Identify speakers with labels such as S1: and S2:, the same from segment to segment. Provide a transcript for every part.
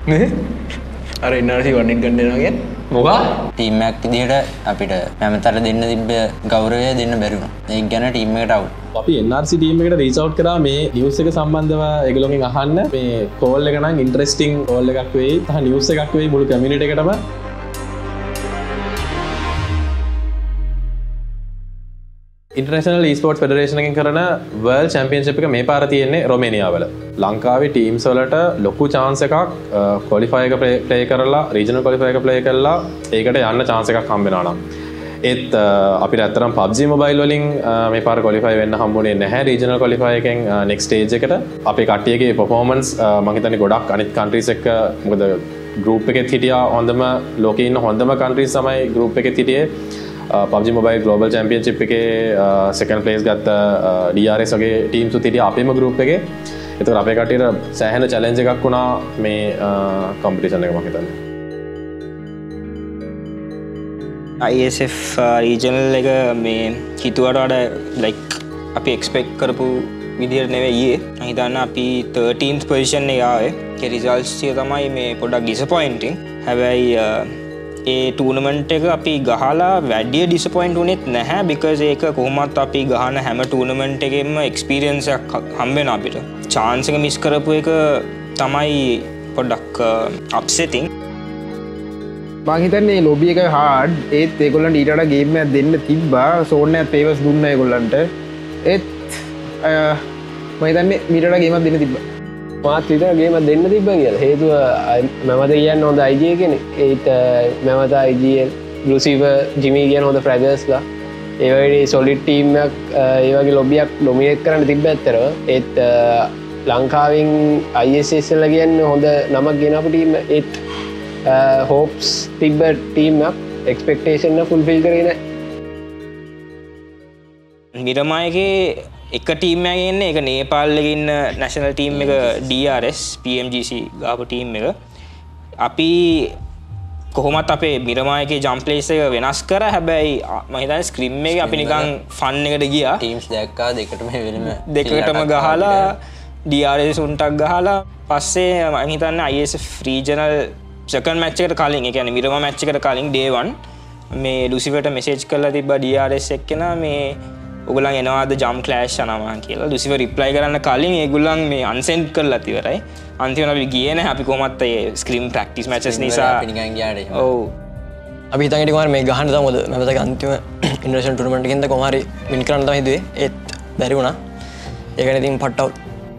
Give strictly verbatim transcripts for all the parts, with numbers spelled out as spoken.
S1: නේ අර එන්ආර්සි වන්නින් ගන්න දෙනවා කියන්නේ මොකා
S2: ටීම් එකක් විදිහට අපිට හැමතැන දෙන්න තිබ්බ ගෞරවය දෙන්න බැරි වුණා. ඒක ගැන ටීම් එකට අවුල්.
S3: අපි එන්ආර්සි ටීම් එකට රීච් අවුට් කරා මේ නිවුස් එක සම්බන්ධව ඒගොල්ලෝගෙන් අහන්න මේ කෝල් එක නම් ඉන්ටරෙස්ටිං කෝල් එකක් වෙයි. තහ නිවුස් එකක් වෙයි මුළු කමියුනිටි එකටම. ඉන්ටර්නැෂනල් e-ස්පෝර්ට්ස් ෆෙඩරේෂන් එකෙන් කරන වර්ල්ඩ් චැම්පියන්ෂිප් එක මේ පාර තියෙන්නේ රොමේනියාවල. ලංකාවේ ටීම්ස් වලට ලොකු chance එකක් ක්වොලිෆයි එක ප්ලේ කරලා රීජනල් ක්වොලිෆයි එක ප්ලේ කරලා ඒකට යන්න chance එකක් හම්බ වෙනවා නම්. ඒත් අපිට ඇත්තටම P U B G mobile වලින් මේ පාර ක්වොලිෆයි වෙන්න හම්බුනේ නැහැ රීජනල් ක්වොලිෆයි එකෙන් නෙක්ස්ට් ස්ටේජ් එකට. අපේ කට්ටියගේ performance මම හිතන්නේ ගොඩක් අනිත් countries එක්ක මොකද group එකෙත් හිටියා හොඳම ලෝකේ ඉන්න හොඳම countries තමයි group එකෙත් හිටියේ. Uh, P U B G Mobile Global Championship එකේ uh, second place ගත්ත uh, D R S වගේ teams උත් හිටියා අපේම group එකේ. ඒතකොට අපේ කට්ටියට සෑහෙන challenge එකක් වුණා මේ uh, competition එක මම හිතන්නේ.
S4: I E S F uh, regional එක මේ හිතුවට වඩා like අපි expect කරපු විදිහට නෙවෙයි ඊයේ. මම හිතන්නේ අපි thirteenth position එකේ ආවේ. ඒ results ටික තමයි මේ පොඩ්ඩක් disappointing. හැබැයි uh, ඒ ටූර්නමන්ට් එක අපි ගහලා වැඩි ඩිසපොයින්ට් වුණෙත් නැහැ because ඒක කොහොමත් අපි ගහන හැම ටූර්නමන්ට් එකෙම එක්ස්පීරියන්ස් එකක් හම්බ වෙනවා අපිට. chance එක මිස් කරපු එක තමයි පොඩ්ඩක් අප්සෙටිං.
S1: මං හිතන්නේ ලොබි එක හાર્ඩ් ඒත් ඒගොල්ලන්ට ඊට වඩා ගේම් එකක් දෙන්න තිබ්බා. සෝන් එකත් පේවර්ස් දුන්නා ඒගොල්ලන්ට. ඒත් මම හිතන්නේ ඊට වඩා ගේම් එකක් දෙන්න තිබ්බා.
S5: මාත් විතර ගේම දෙන්න තිබ්බ කියලා. හේතුව මමද කියන්නේ හොඳ I G කෙනෙක්. ඒත් මමද I G ලුසිෆර් ජිමි කියන හොඳ ෆ්‍රැගර්ස්ලා. ඒ වගේ සොලිඩ් ටීම් එකක් ඒ වගේ ලොබියක් ඩොමිනේට් කරන්න තිබ්බ ඇත්තටම. ඒත් ලංකාවෙන් I S S ලා කියන්නේ හොඳ නමක් ගෙනාපු ටීම්. ඒත් හෝප්ස් තිබ්බ ටීම් එකක් එක්ස්පෙක්ටේෂන් එක ෆුල්ෆිල් කරේ නැහැ.
S4: නිරමායගේ එක ටීම් එකක් ඉන්නේ. ඒක නේපාල් එකේ ඉන්න නැෂනල් ටීම් එක D R S P M G C ගාපු ටීම් එක. අපි කොහොමත් අපේ මිරමායකේ ජම්ප් ප්ලේස් එක වෙනස් කරා. හැබැයි මම හිතන්නේ ස්ක්‍රීම් එකේ අපි නිකන් ෆන් එකට ගියා.
S2: ටීම්ස් දැක්කා දෙකටම වෙනම
S4: දෙකටම ගහලා D R S උන්ටක් ගහලා පස්සේ මම හිතන්නේ I E S F regional second match එකට කලින් ඒ කියන්නේ මිරමා මැච් එකට කලින් day one මේ ලුසිෆර්ට මෙසේජ් කරලා තිබ්බා D R S එක්කෙනා මේ ඔගොල්ලන් එනවාද ජම් ක්ලෑෂ් යනවා කියලා. ලුසිෆර් රිප්ලයි කරන්න කලින් ඒගොල්ලන් මේ අන්සෙන්ඩ් කරලා ඉවරයි. අන්තිමට අපි ගියේ නැහැ. අපි කොහොමත් ඒ ස්ක්‍රීම් ප්‍රැක්ටිස් මැචස් නිසා
S2: අපි නිකන් ගියානේ.
S4: ඔව්.
S6: අපි හිතන් හිටියේ කොහමද මේ ගහන්න තමොද මම හිතන්නේ අන්තිම ඉන්ටර්නැෂනල් ටූර්නමන්ට් එකෙන්ද කොහොම හරි වින් කරන්න තමයි හිතුවේ. ඒත් බැරි වුණා. ඒකනේ ඉතින් පට් අවුට්.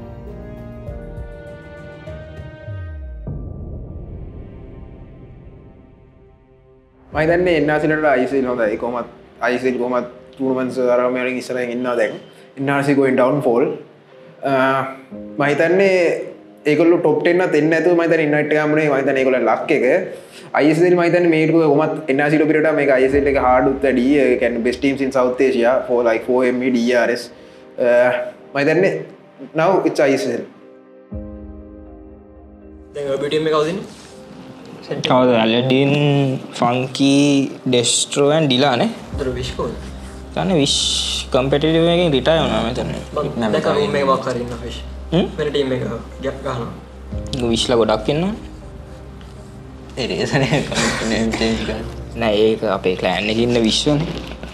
S1: මම හිතන්නේ N R C වලට I S L හොඳයි. කොහොමත් I S L කොහොමත් tournaments අරගෙන ඉස්සරහින් ඉන්නවා දැන්. N R C going downfall. මම හිතන්නේ ඒගොල්ලෝ top ten එකත් එන්නේ නැතුව මම හිතන්නේ ඉන්වයිට් එක හම්බුනේ. මම හිතන්නේ ඒගොල්ලෝ ලක් එක. I S L මම හිතන්නේ මේක කොහොමත් N R C ලොබිරට මේක I S L එක hard උත් වැඩි. ඒ කියන්නේ best teams in South Asia for like four M E D R S. මම හිතන්නේ now it's I S L.
S6: දැන් ඔබ ටීම් එක කවුද ඉන්නේ?
S4: කවුද? ඇලඩින්, ෆන්කි, ඩෙස්ට්‍රෝ and ඩිලා නේ.
S6: දර විශ් කෝද?
S4: තන්නේ විශ් කම්පිටිටිව් එකෙන් රිටයර් වුණා මම හිතන්නේ.
S6: මම දැක්කා ටීම් එකේ වක් හරි ඉන්න විශ්. හ්ම්? වෙන ටීම් එක ගහනවා.
S4: විශ්ලා ගොඩක් ඉන්නවා.
S2: ඒ රේසනේ කම්පිටිටිව් චේන්ජ් කරන්න.
S4: නෑ ඒක අපේ ක්ලෑන් එකේ ඉන්න විශ්වනේ.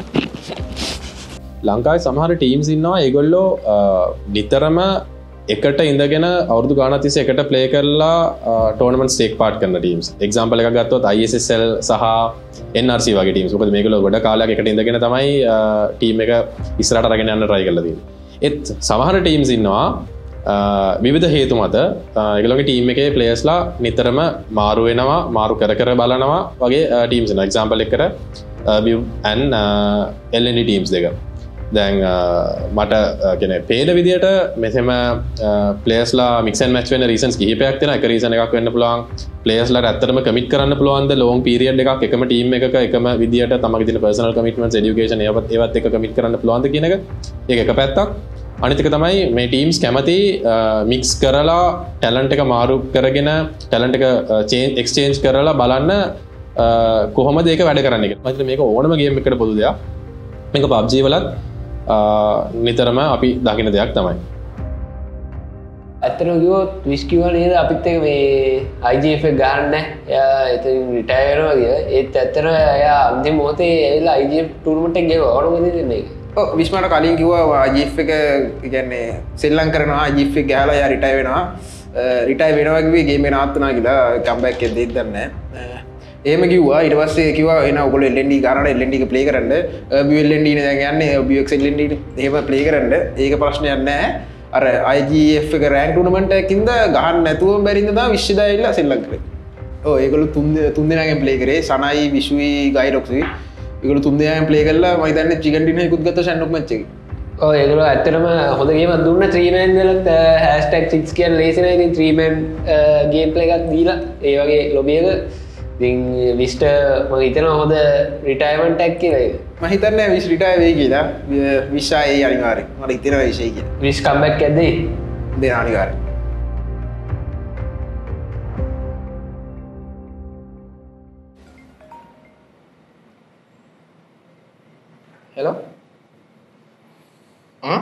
S3: ලංකාවේ සමහර ටීම්ස් ඉන්නවා ඒගොල්ලෝ නිතරම එකට ඉඳගෙන අවුරුදු ගානක් තිස්සේ එකට ප්ලේ කරලා ටෝර්නමන්ට්ස් ටේක් පාර්ට් කරන ටීම්ස්. එක්සැම්පල් එකක් ගත්තොත් I S S L සහ N R C වගේ ටීම්ස්. මොකද මේගොල්ලෝ ගොඩ කාලයක් එකට ඉඳගෙන තමයි ටීම් එක ඉස්සරහට අරගෙන යන්න try කරලා තියෙන්නේ. ඒත් සමහර ටීම්ස් ඉන්නවා විවිධ හේතු මත ඒගොල්ලෝගේ ටීම් එකේ ප්ලේයර්ස්ලා නිතරම මාරු වෙනවා, මාරු කර කර බලනවා වගේ ටීම්ස් ඉන්නවා. එක්සැම්පල් එකකට View and L N D teams දෙක. දැන් මට කියන පේන විදියට මෙසම ප්ලේස්ලා මික්සන් මැච් වෙන රීසන්ස් කිහිපයක් තියෙනවා. එක රීසන් එකක් වෙන්න පුළුවන් ප්ලේයර්ස්ලාට ඇත්තටම කමිට් කරන්න පුළුවන්ද ලොං පීරියඩ් එකක් එකම ටීම් එකක එකම විදියට තමන්ගේ තියෙන පර්සනල් කමිට්මන්ට්ස් এডুকেෂන් ඒවත් ඒවත් එක කමිට් කරන්න පුළුවන්ද කියන එක. ඒක එක පැත්තක්. අනිත් එක තමයි මේ ටීම්ස් කැමති මික්ස් කරලා ටැලන්ට් එක මාරු කරගෙන ටැලන්ට් එක චේන්ජ් එක්ස්චේන්ජ් කරලා බලන්න කොහොමද ඒක වැඩ කරන්නේ කියලා. මම හිතන්නේ මේක ඕනම ගේම් එකකට පොදු දෙයක්. මේක P U B G වලත් නිතරම අපි දකින දෙයක් තමයි.
S5: ඇත්තටම කිව්වොත් විස් කිව්වා නේද අපිත් එක මේ I G F එක ගන්න නැහැ. එයා එතනින් රිටයර් වෙනවා කියලා. ඒත් ඇත්තටම එයා අන්තිම මොහොතේ ඇවිල්ලා I G F ටූර්නමන්ට් එක ගෙවුවා. ඕනම දෙන්නේ ඒක.
S1: ඔව් විස්මට කලින් කිව්වා I G F එක කියන්නේ සෙල්ලම් කරනවා I G F එක ගහලා එයා රිටයර් වෙනවා. රිටයර් වෙනවා කිව්වේ ගේම් එක නවත්තනවා කියලා කම්බැක් එකක් දෙන්න දන්නේ නැහැ. එහෙම කිව්වා. ඊට පස්සේ කිව්වා එන ඔයගොල්ලෝ L N D ගන්න L N D එක ප්ලේ කරන්න. B L N D නේ දැන් යන්නේ B X L N D නේ. එහෙම ප්ලේ කරන්න. ඒක ප්‍රශ්නයක් නැහැ. අර I G F එක රෑන්ක් ටූර්නමන්ට් එකකින්ද ගහන්න නැතුව බැරිඳ තමයි විශ්වවිද්‍යාලය ඇවිල්ලා සෙල්ලම් කරේ. ඔව් ඒගොල්ලෝ තුන් තුන් දෙනාගෙන් ප්ලේ කරේ. සනයි විශ්වි ගයිරොක්සි. ඒගොල්ලෝ තුන් දෙනාගෙන් ප්ලේ කරලා මම හිතන්නේ චිකන් ඩිනර් එකකුත් ගත්තා ෂැන්ඩොක් මැච් එකේ.
S5: ඔව් ඒගොල්ලෝ ඇත්තටම හොඳ ගේමක් දුන්න three man වලත් hashtag six කියන ලේසි නෑ. ඉතින් three man ගේම් ප්ලේ එකක් දීලා ඒ වගේ ලොබි එක ඉතින් විස්ට මම හිතනවා හොඳ රිටයර්මන්ට් එකක් කියලා ඒක.
S1: මම හිතන්නේ විස් රිටයර් වෙයි කියලා. විශ්යි අනිවාර්යෙන්. මට හිතෙනවා විශ්යි කියලා.
S5: විස් කම්බැක් එකක් දෙයි.
S1: දෙන අනිවාර්යෙන්. හෙලෝ ආ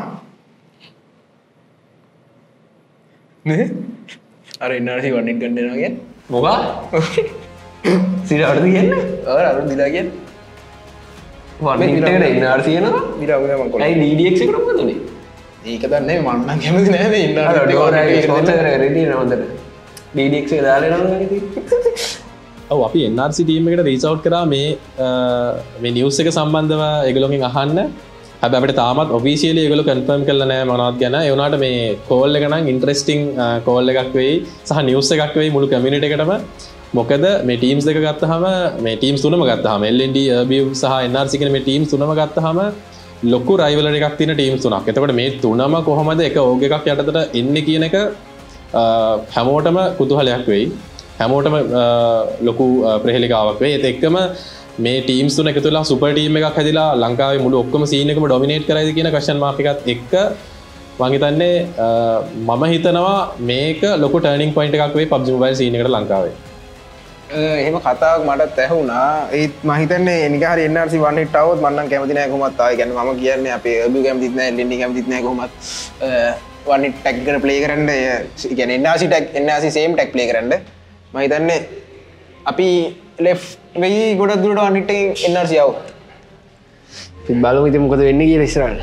S1: නේ අර ඉන්නරසි වන්නින් ගන්න දෙනවා කියන්නේ
S5: මොකා සිර අරද කියන්නේ
S1: අර අර දිලා කියන්නේ
S5: වන්නින් එකට ඉන්නරසි කියනවා
S1: දිලා ඔයා මං කොල්ල
S5: ඇයි D D X එකට මොකද උනේ
S1: ඒක දන්නේ මම නම් කැමති නෑ මේ ඉන්නරසි
S5: අර ඩෝරාගේ ස්පොන්සර් එක රෙඩි වෙනවා හොඳට D D X එක දාලා යනවා නේද
S3: ඔව් අපි N R C ටීම් එකට රීච් අවුට් කරා මේ මේ නිවුස් එක සම්බන්ධව ඒගොල්ලෝගෙන් අහන්න. හැබැයි අපිට තාමත් ඔෆිෂියලි ඒගොල්ලෝ කන්ෆර්ම් කරලා නැහැ මොනවද ගැන. ඒ වුණාට මේ කෝල් එක නම් ඉන්ටරෙස්ටිං කෝල් එකක් වෙයි සහ නිවුස් එකක් වෙයි මුළු කමියුනිටි එකටම. මොකද මේ ටීම්ස් දෙක ගත්තාම මේ ටීම්ස් තුනම ගත්තාම L N D, Urbiv සහ N R C කියන මේ ටීම්ස් තුනම ගත්තාම ලොකු රයිවලරි එකක් තියෙන ටීම්ස් තුනක්. එතකොට මේ තුනම කොහොමද එක ඕග් එකක් යටතට එන්නේ කියන එක හැමෝටම කුතුහලයක් වෙයි. හැමෝටම ලොකු ප්‍රහෙලිකාවක් වේ. ඒත් එක්කම මේ ටීම්ස් තුන එකතු වෙලා සුපර් ටීම් එකක් හැදිලා ලංකාවේ මුළු ඔක්කොම සීන් එකම ඩොමිනේට් කරයිද කියන ක්වෙස්චන් මාක් එකත් එක්ක මම හිතන්නේ මම හිතනවා මේක ලොකු ටර්නින් පොයින්ට් එකක් වෙයි P U B G mobile scene එකට ලංකාවේ.
S1: එහෙම කතාවක් මටත් ඇහුණා. ඒත් මම හිතන්නේ නිකන් හරි N R C one hit આવොත් මම නම් කැමති නෑ කොහොමත් ආයි. කියන්නේ මම කියන්නේ අපේ Urbiv කැමතිත් නෑ, L N D කැමතිත් නෑ කොහොමත් one hit tag එක ප්ලේ කරන්න. ඒ කියන්නේ N R C tag N R C same tag play කරන්න. මම හිතන්නේ අපි left වෙයි ගොඩක් දුරට one hit එකෙන් N R C આવොත්.
S5: ඉතින් බලමු ඉතින් මොකද වෙන්නේ කියලා ඉස්සරහට.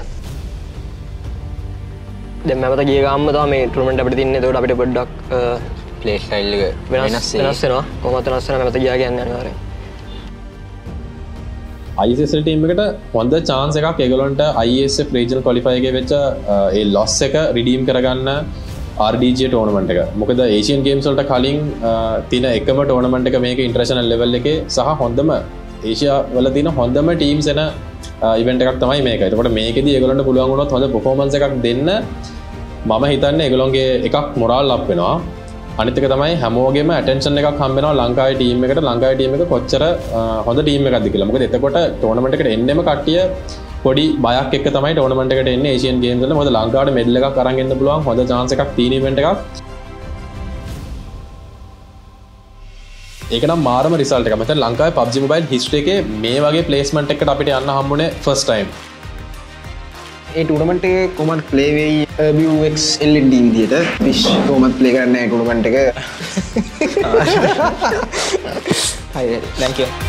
S5: දැන් මම මත ගිය ගාම්ම තමයි මේ ටූර්නමන්ට් අපිට තින්නේ. ඒකට අපිට පොඩ්ඩක්
S2: ප්ලේ ස්ටයිල් එක
S5: වෙනස් වෙනස් වෙනවා. කොහොමද වෙනස් වෙනවා මම මත ගියා කියන්නේ අනිවාර්යෙන්.
S3: I E S F team එකට හොඳ chance එකක් ඒගොල්ලන්ට I E S F regional qualifier එකේ වෙච්ච ඒ loss එක redeem කරගන්න R D G ටෝර්නමන්ට් එක. මොකද ඒෂියන් ගේම්ස් වලට කලින් තියෙන එකම ටෝර්නමන්ට් එක මේක ඉන්ටර්නැෂනල් ලෙවල් එකේ සහ හොඳම ඒෂියා වල තියෙන හොඳම ටීම්ස් එන ඉවෙන්ට් එකක් තමයි මේක. එතකොට මේකෙදි ඒගොල්ලන්ට පුළුවන් වුණොත් හොඳ පර්ෆෝමන්ස් එකක් දෙන්න මම හිතන්නේ ඒගොල්ලන්ගේ එකක් මොරාල් අප් වෙනවා. අනිත් එක තමයි හැමෝගෙම ඇටෙන්ෂන් එකක් හම්බ වෙනවා ලංකාවේ ටීම් එකට. ලංකාවේ ටීම් එක කොච්චර හොඳ ටීම් එකක්ද කියලා. මොකද එතකොට ටෝර්නමන්ට් එකට එන්නෙම කට්ටිය පොඩි බයක් එක්ක තමයි ටෝර්නමන්ට් එකට එන්නේ ඒෂියන් ගේම්ස් වල. මොකද ලංකාවට මෙඩල් එකක් අරන් එන්න පුළුවන් හොඳ chance එකක් තියෙන ඉවෙන්ට් එකක්. ඒක නම් මාරම රිසල්ට් එකක්. මම ලංකාවේ P U B G mobile history එකේ මේ වගේ ප්ලේස්මන්ට් එකකට අපිට යන්න හම්බුනේ ෆස්ට් ටයිම්.
S1: ඒ ටූර්නමන්ට් එකේ කොහොමද ප්ලේ වෙයි Urbiv X L N D විදියට විශ් කොහොමද ප්ලේ කරන්නේ ටූර්නමන්ට් එක.
S4: හරි හරි thank you